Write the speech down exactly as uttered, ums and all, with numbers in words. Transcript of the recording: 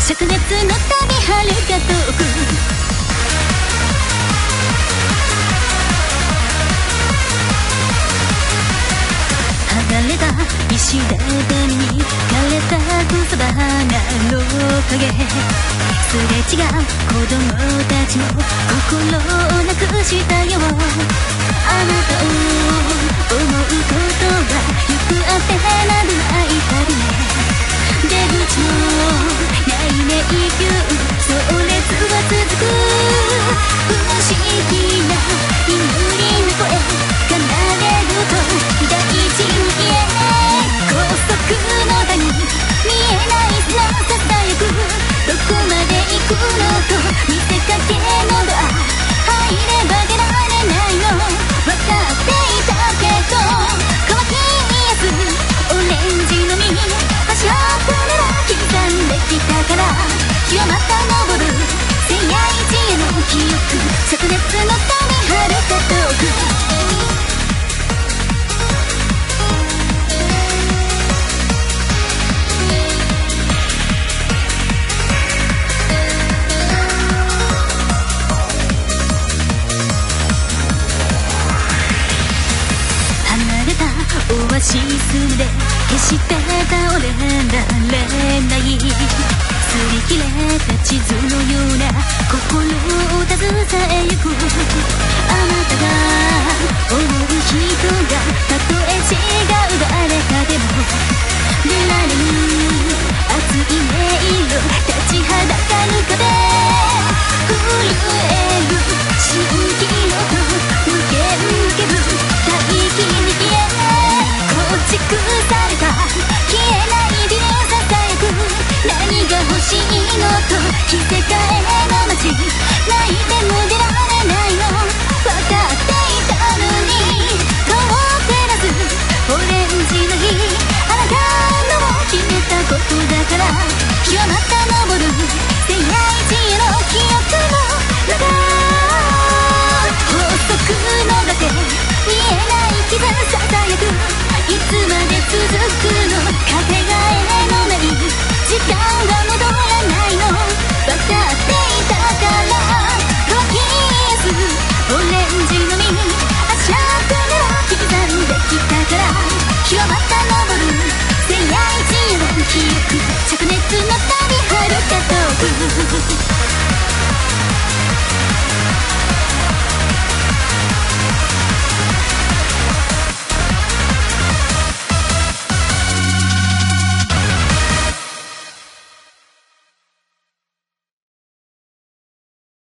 灼熱の旅遥か遠く剥がれた石畳に枯れた草花の影すれ違う子供たちも心をなくしたよあなたを思うことがよくあってなどない旅ね出口のない迷宮それつは続く不思議な祈りの声奏でると大地にへ高速の谷見えない砂ささやくどこまで行くのと見せかけのドア入れば出られないの分かっていたけど乾きやすオレンジの実足跡なら刻んできたから日はまた昇る世界一への記憶灼熱の旅遥か遠くオアシスで決して倒れられない擦り切れた地図のような心を携えゆくあなたが思う人がたとえ違う誰かでも出られる熱い音色立ちはだかる壁震える蜃気楼と無限ける大気に消え構築された消えないビルささやく何が欲しいのと着せ替えの街泣いても出られないの分かっていたのに顔を照らすオレンジの日あなたの決めたことだから日はまた昇る世界一への記憶の中高速の崖見えない傷ささやくいつまで続くのかけがえのない時間が戻らないの分かっていたから乾きやすオレンジの実足跡なら刻んできたから日はまた昇る世界一への記憶灼熱の旅遥か遠く